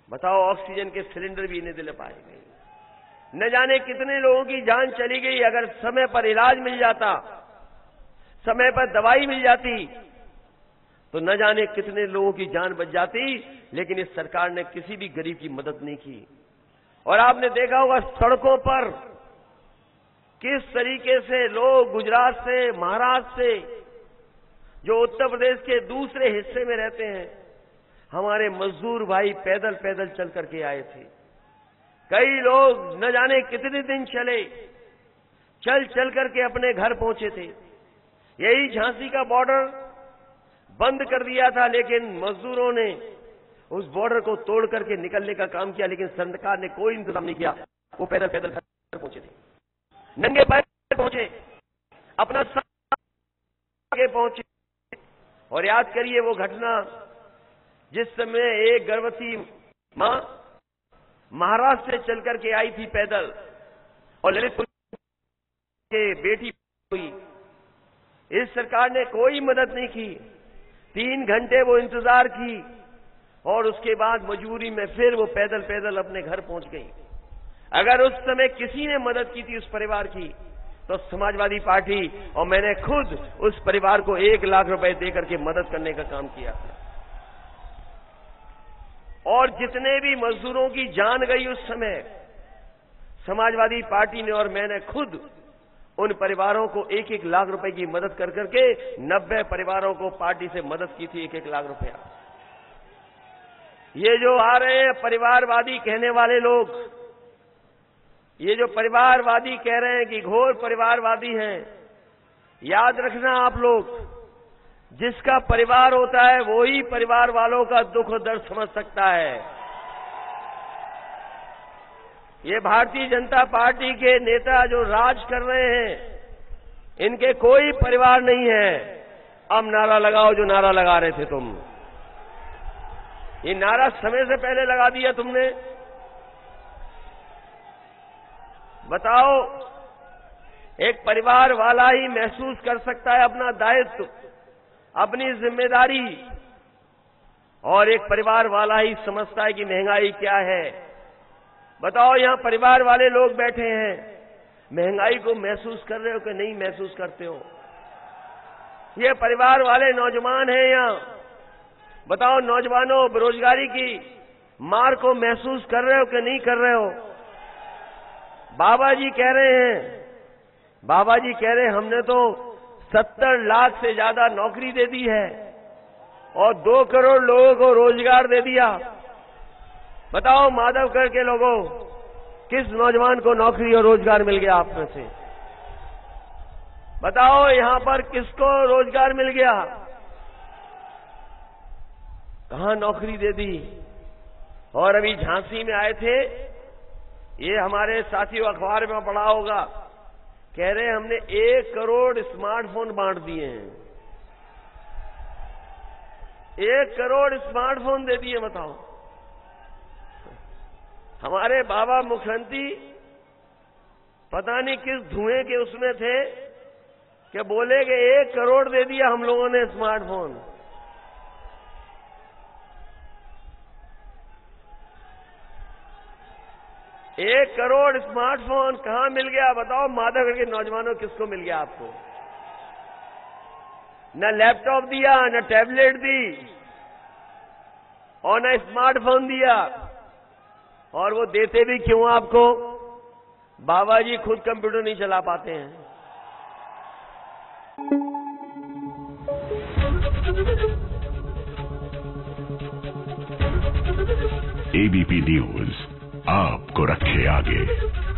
बताओ, ऑक्सीजन के सिलेंडर भी नहीं दिला पाए गए। न जाने कितने लोगों की जान चली गई। अगर समय पर इलाज मिल जाता, समय पर दवाई मिल जाती, तो न जाने कितने लोगों की जान बच जाती। लेकिन इस सरकार ने किसी भी गरीब की मदद नहीं की। और आपने देखा होगा सड़कों पर किस तरीके से लोग गुजरात से, महाराष्ट्र से, जो उत्तर प्रदेश के दूसरे हिस्से में रहते हैं, हमारे मजदूर भाई पैदल पैदल चल करके आए थे। कई लोग न जाने कितने दिन चले, चल चल करके अपने घर पहुंचे थे। यही झांसी का बॉर्डर बंद कर दिया था, लेकिन मजदूरों ने उस बॉर्डर को तोड़ करके निकलने का काम किया। लेकिन सरकार ने कोई इंतजाम नहीं किया। वो पैदल पैदल घर पहुंचे थे, नंगे पैर पहुंचे, अपना आगे पहुंचे। और याद करिए वो घटना जिस समय एक गर्भवती मां महाराष्ट्र से चल करके आई थी पैदल, और ललितपुर के बेटी हुई। इस सरकार ने कोई मदद नहीं की। 3 घंटे वो इंतजार की और उसके बाद मजबूरी में फिर वो पैदल पैदल अपने घर पहुंच गई। अगर उस समय किसी ने मदद की थी उस परिवार की, तो समाजवादी पार्टी और मैंने खुद उस परिवार को 1 लाख रुपए देकर के मदद करने का काम किया था। और जितने भी मजदूरों की जान गई उस समय, समाजवादी पार्टी ने और मैंने खुद उन परिवारों को 1-1 लाख रुपए की मदद कर करके 90 परिवारों को पार्टी से मदद की थी, 1-1 लाख रुपया। ये जो आ रहे हैं परिवारवादी कहने वाले लोग, ये जो परिवारवादी कह रहे हैं कि घोर परिवारवादी हैं, याद रखना आप लोग, जिसका परिवार होता है वो ही परिवार वालों का दुख और दर्द समझ सकता है। ये भारतीय जनता पार्टी के नेता जो राज कर रहे हैं, इनके कोई परिवार नहीं है। अब नारा लगाओ जो नारा लगा रहे थे तुम। ये नारा समय से पहले लगा दिया तुमने। बताओ, एक परिवार वाला ही महसूस कर सकता है अपना दायित्व, अपनी जिम्मेदारी, और एक परिवार वाला ही समझता है कि महंगाई क्या है। बताओ, यहां परिवार वाले लोग बैठे हैं, महंगाई को महसूस कर रहे हो कि नहीं महसूस करते हो? ये परिवार वाले नौजवान हैं यहां। बताओ, नौजवानों, बेरोजगारी की मार को महसूस कर रहे हो कि नहीं कर रहे हो? बाबा जी कह रहे हैं, बाबा जी कह रहे हैं हमने तो 70 लाख से ज्यादा नौकरी दे दी है और 2 करोड़ लोगों को रोजगार दे दिया। बताओ माधवगढ़ के लोगों, किस नौजवान को नौकरी और रोजगार मिल गया आप में से? बताओ यहां पर किसको रोजगार मिल गया? कहां नौकरी दे दी? और अभी झांसी में आए थे, ये हमारे साथियों अखबार में पढ़ा होगा, कह रहे हैं हमने 1 करोड़ स्मार्टफोन बांट दिए हैं। 1 करोड़ स्मार्टफोन दे दिए। बताओ, हमारे बाबा मुख्यमंत्री पता नहीं किस धुएं के उसमें थे कि बोले कि 1 करोड़ दे दिया हम लोगों ने स्मार्टफोन। एक करोड़ स्मार्टफोन कहां मिल गया? बताओ माधवगढ़ के नौजवानों, किसको मिल गया आपको? न लैपटॉप दिया, न टैबलेट दी, और न स्मार्टफोन दिया। और वो देते भी क्यों आपको? बाबा जी खुद कंप्यूटर नहीं चला पाते हैं। एबीपी न्यूज आपको रखे आगे।